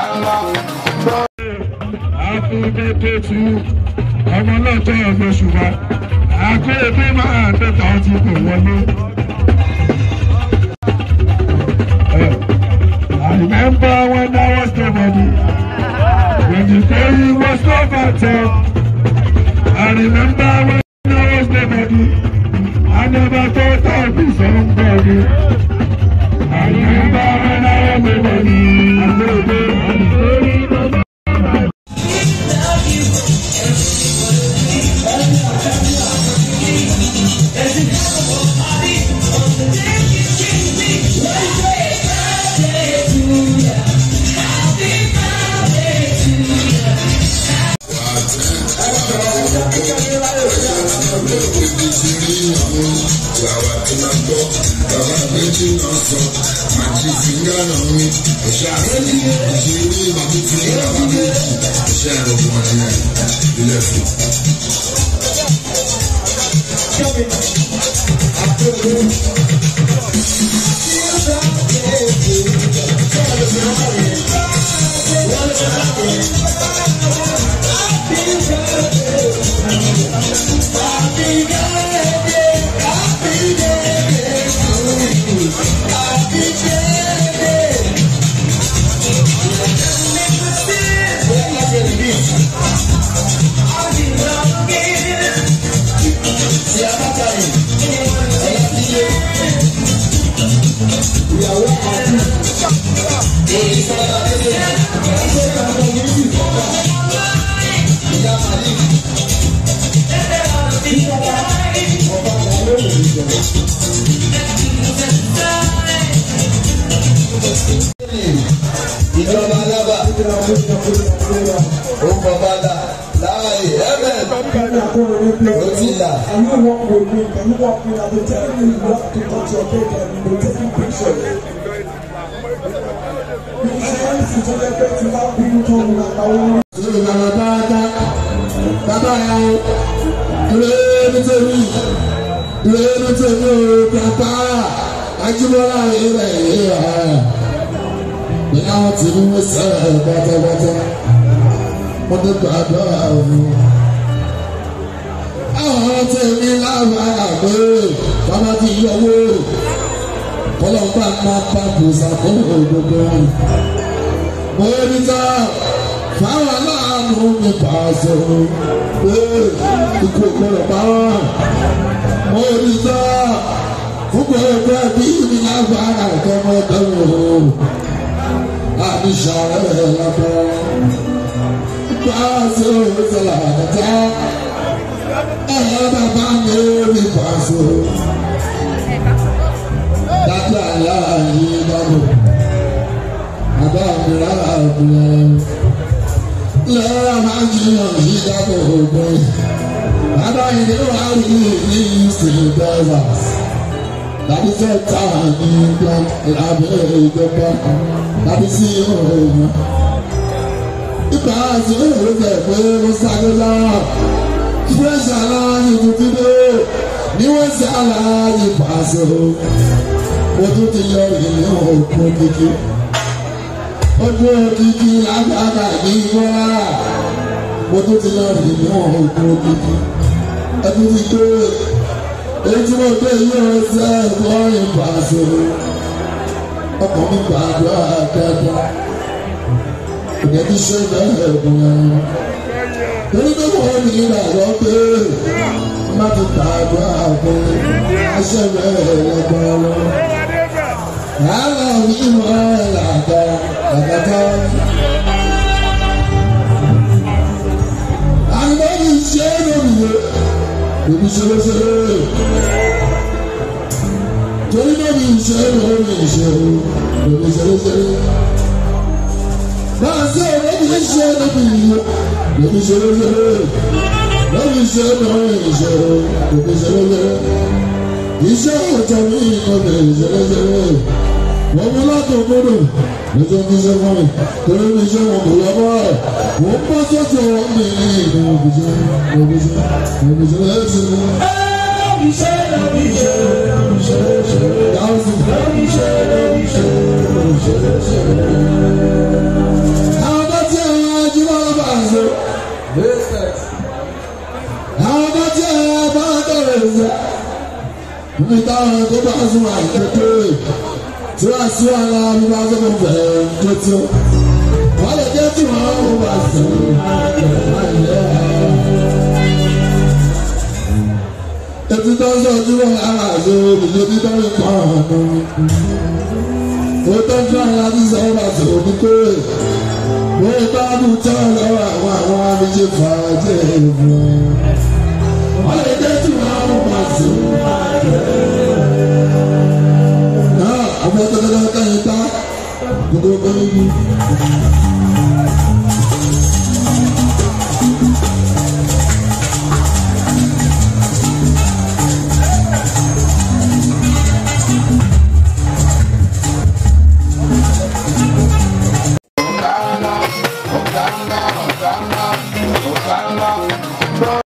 Happy birthday to you. Ọmọ náà jẹ́ ọ̀gbẹ́ ṣùgbọ́n àkóyèdè máa ń tẹ̀ta ọtí kò wọlé. I remember when I was nobody, when the day was over top. I remember when I was nobody, I never thought I'd be somebody. I remember when I was nobody, I know that. Ìjọba alábà ó bàbá là láàyè ẹ̀mẹ̀ ó ti là. Bàbá yà ó ìrẹ́lẹ́ tẹ̀lé o bàbá Ajíbọ́lá ìrẹ̀ ìyá ti ní sẹ́ẹ̀ bàtàbàtà mo ní gbàdúrà òun. Àwọn tèmi lábàá pé bàbá ti yọwọ́ kọlọ́pàá máa bá bùsà fún òdodo. Mo ní ká fáwọn aláàánú mi pàṣẹ pé ikú òkúrò pa wọ́n. Mo ní ká fún gbogbo ẹbí mi lábàá kọ́mọdéwò. Àbíṣàrẹ́ lábẹ́ pàṣẹ òṣèlú àdàtà bàbá mi rí pàṣẹ dájú àyà yìí dábò bàbá mi rà àbúrẹ́ lẹ́yìn máa ń jiyàn yìí dábò ògbọ́n bàbá yìí ní wàá rí ní ìsìn dẹ́sà tàbí fẹ́ ta ní ìgbà lábẹ́ ìjọba tàbí sí òòrùn. Ìgbà àti òòrùn tẹ̀ pé ó sáré lọ́wọ́. Fresh aláàyè tuntun dé. Ní wọ́n ṣe aláàyè pàṣẹ o. Mo tún ti yọ ìlú òkun kíkí. Ojú òkìkí lágbàdà ní ìwọ́ra. Mo tún ti yọ ìlú òkun kíkí. Ẹtún ti gbé. Èyí tí mo gbé yóò ṣe ìwọ́rin pàṣẹ o. Ọkọ̀ mi gbàdúrà dáadáa. Ìdẹ́bí ṣe bẹ́ẹ̀ gùn ẹ̀. Torí pé wọ́n ní ìrànlọ́ pé má ti gbàdúrà pé aṣẹ́ bẹ́ẹ̀ lẹ́gbọ́n lọ. Yàrá mi mọ̀ ẹ́ làgàtà. Àgbẹ̀ mi ṣe é lónìí. Èmi ṣe ló ṣe é. Torí náà mi ṣe é lórí ìṣòro. Èmi ṣe ló ṣe é. Máa ṣe èmi ṣe níbi ìlú. Èmi ṣe ló ṣe é. Èmi ṣe lórí ìṣòro. Èmi ṣe ló ṣe é. Iṣẹ́ ọ̀tọ̀ mi kò lè ṣe ló ṣe é. Wọ́n mú látò gbọ́dọ̀ lọ́jọ́ tí ṣe fún mi. Torí mi ṣe wọn kò lọ́wọ́ ẹ̀. Wọ́n bọ́ sọ́tò wọn mi ní ìlú òbíṣẹ́. Òbíṣẹ́ lẹ́sìn mi. Níbi táwọn tó bá sún àìkété tí wọ́n sí ara mi bá tó kún bẹ̀rẹ̀ tó tí ó. Wọ́n lè jẹ́ tí wọ́n ń wà sí àìlẹ́. Etí tó ń sọ̀jú wọn ara àti òbílẹ̀ tí tó ń pa ọ̀nà. Ó tó ń fún ara tí sọ̀rọ̀ àti òbí pé wọ́n bá bù tọ́ lọ́wọ́ àwọn àmìjì fàájì ìbùn. Wọ́n lè jẹ́ tí wọ́n ń wà sí àìlẹ́. Àwọn ọ̀tọ̀tọ̀tọ̀ kẹ́yìn tá gbogbo ọgbọ́n